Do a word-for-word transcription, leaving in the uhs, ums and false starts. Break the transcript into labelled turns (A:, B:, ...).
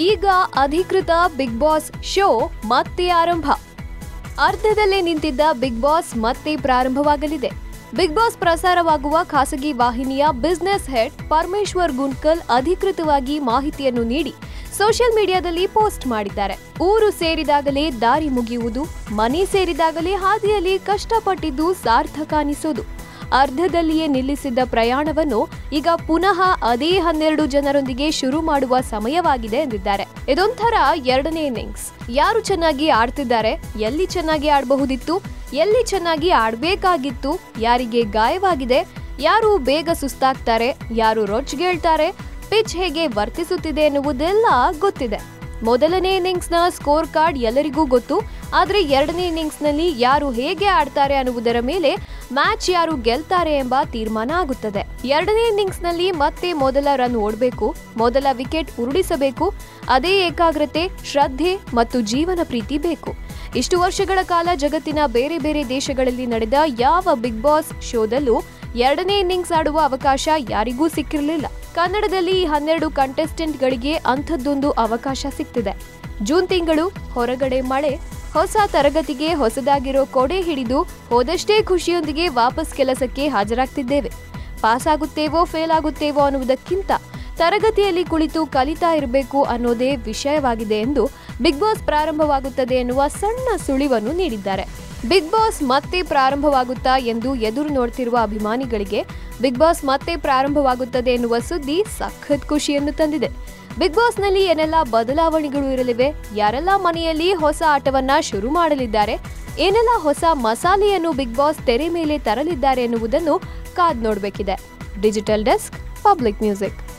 A: ಈಗ ಅಧಿಕೃತ big boss show ಮತ್ತೆ ಆರಂಭ. ಅರ್ಧದಲ್ಲೇ ನಿಂತಿದ್ದ ಬಿಗ್ ಬಾಸ್ ಮತ್ತೆ ಪ್ರಾರಂಭವಾಗಲಿದೆ. ಬಿಗ್ ಬಾಸ್ ಪ್ರಸಾರವಾಗುವ ಖಾಸಗಿ ವಾಹಿನಿಯ ಬಿಸಿನೆಸ್ ಹೆಡ್ ಪರಮೇಶ್ವರ್ ಗುಂಡ್ಕಲ್ ಅಧಿಕೃತವಾಗಿ ಮಾಹಿತಿಯನ್ನು ನೀಡಿ ಸೋಷಿಯಲ್ ಮೀಡಿಯಾದಲ್ಲಿ ಪೋಸ್ಟ್ ಮಾಡಿದ್ದಾರೆ. ಊರು ಸೇರಿದಾಗಲೇ ದಾರಿ ಮುಗಿಯುವುದು, ಮನೆ ಸೇರಿದಾಗಲೇ ಹಾದಿಯಲ್ಲಿ ಕಷ್ಟಪಟ್ಟಿದ್ದು ಸಾರ್ಥಕ ಅನಿಸೋದು. ಅರ್ಧದಲ್ಲಿಯೇ ನಿಲ್ಲಿಸಿದ್ದ ಪ್ರಯಾಣವನ್ನು ಈಗ ಪುನಃ ಅದೇ ಹನ್ನೆರಡು ಜನರೊಂದಿಗೆ ಶುರು ಮಾಡುವ ಸಮಯವಾಗಿದೆ ಎಂದಿದ್ದಾರೆ. ಇದೊಂಥರ ಎರಡನೇ ಇನ್ನಿಂಗ್ಸ್. ಯಾರು ಚೆನ್ನಾಗಿ ಆಡ್ತಿದ್ದಾರೆ, ಎಲ್ಲಿ ಚೆನ್ನಾಗಿ ಆಡಬಹುದಿತ್ತು, ಎಲ್ಲಿ ಚೆನ್ನಾಗಿ ಆಡಬೇಕಾಗಿತ್ತು, ಯಾರಿಗೆ ಗಾಯವಾಗಿದೆ, ಯಾರು ಬೇಗ ಸುಸ್ತಾಗ್ತಾರೆ, ಯಾರು ರೊಚ್ಚಿಗೇಳ್ತಾರೆ, ಪಿಚ್ ಹೇಗೆ ವರ್ತಿಸುತ್ತಿದೆ ಎನ್ನುವುದೆಲ್ಲ ಗೊತ್ತಿದೆ. ಮೊದಲನೇ ಇನ್ನಿಂಗ್ಸ್ನ ಸ್ಕೋರ್ ಕಾರ್ಡ್ ಎಲ್ಲರಿಗೂ ಗೊತ್ತು. ಆದರೆ ಎರಡನೇ ಇನ್ನಿಂಗ್ಸ್ನಲ್ಲಿ ಯಾರು ಹೇಗೆ ಆಡ್ತಾರೆ ಅನ್ನುವುದರ ಮೇಲೆ ಮ್ಯಾಚ್ ಯಾರು ಗೆಲ್ತಾರೆ ಎಂಬ ತೀರ್ಮಾನ ಆಗುತ್ತದೆ. ಎರಡನೇ ಇನ್ನಿಂಗ್ಸ್ನಲ್ಲಿ ಮತ್ತೆ ಮೊದಲ ರನ್ ಓಡಬೇಕು, ಮೊದಲ ವಿಕೆಟ್ ಉರುಳಿಸಬೇಕು. ಅದೇ ಏಕಾಗ್ರತೆ, ಶ್ರದ್ಧೆ ಮತ್ತು ಜೀವನ ಪ್ರೀತಿ ಬೇಕು. ಇಷ್ಟು ವರ್ಷಗಳ ಕಾಲ ಜಗತ್ತಿನ ಬೇರೆ ಬೇರೆ ದೇಶಗಳಲ್ಲಿ ನಡೆದ ಯಾವ ಬಿಗ್ ಬಾಸ್ ಶೋದಲ್ಲೂ ಎರಡನೇ ಇನ್ನಿಂಗ್ಸ್ ಆಡುವ ಅವಕಾಶ ಯಾರಿಗೂ ಸಿಕ್ಕಿರಲಿಲ್ಲ. ಕನ್ನಡದಲ್ಲಿ ಈ ಹನ್ನೆರಡು ಕಂಟೆಸ್ಟೆಂಟ್ಗಳಿಗೆ ಅಂಥದ್ದೊಂದು ಅವಕಾಶ ಸಿಗ್ತಿದೆ. ಜೂನ್ ತಿಂಗಳು, ಹೊರಗಡೆ ಮಳೆ, ಹೊಸ ತರಗತಿಗೆ ಹೊಸದಾಗಿರೋ ಕೊಡೆ ಹಿಡಿದು ಹೋದಷ್ಟೇ ಖುಷಿಯೊಂದಿಗೆ ವಾಪಸ್ ಕೆಲಸಕ್ಕೆ ಹಾಜರಾಗ್ತಿದ್ದೇವೆ. ಪಾಸ್ ಆಗುತ್ತೇವೋ ಫೇಲ್ ಆಗುತ್ತೇವೋ ಅನ್ನುವುದಕ್ಕಿಂತ ತರಗತಿಯಲ್ಲಿ ಕುಳಿತು ಕಲಿತಾ ಇರಬೇಕು ಅನ್ನೋದೇ ವಿಷಯವಾಗಿದೆ ಎಂದು ಬಿಗ್ ಬಾಸ್ ಪ್ರಾರಂಭವಾಗುತ್ತದೆ ಎನ್ನುವ ಸಣ್ಣ ಸುಳಿವನ್ನು ನೀಡಿದ್ದಾರೆ. ಬಿಗ್ ಬಾಸ್ ಮತ್ತೆ ಪ್ರಾರಂಭವಾಗುತ್ತಾ ಎಂದು ಎದುರು ನೋಡ್ತಿರುವ ಅಭಿಮಾನಿಗಳಿಗೆ ಬಿಗ್ ಬಾಸ್ ಮತ್ತೆ ಪ್ರಾರಂಭವಾಗುತ್ತದೆ ಎನ್ನುವ ಸುದ್ದಿ ಸಖತ್ ಖುಷಿಯನ್ನು ತಂದಿದೆ. ಬಿಗ್ ಬಾಸ್ನಲ್ಲಿ ಏನೆಲ್ಲ ಬದಲಾವಣೆಗಳು ಇರಲಿವೆ, ಯಾರೆಲ್ಲ ಮನೆಯಲ್ಲಿ ಹೊಸ ಆಟವನ್ನ ಶುರು ಮಾಡಲಿದ್ದಾರೆ, ಏನೆಲ್ಲ ಹೊಸ ಮಸಾಲೆಯನ್ನು ಬಿಗ್ ಬಾಸ್ ತೆರೆ ಮೇಲೆ ತರಲಿದ್ದಾರೆ ಎನ್ನುವುದನ್ನು ಕಾದ್ ನೋಡಬೇಕಿದೆ. Digital desk, public music.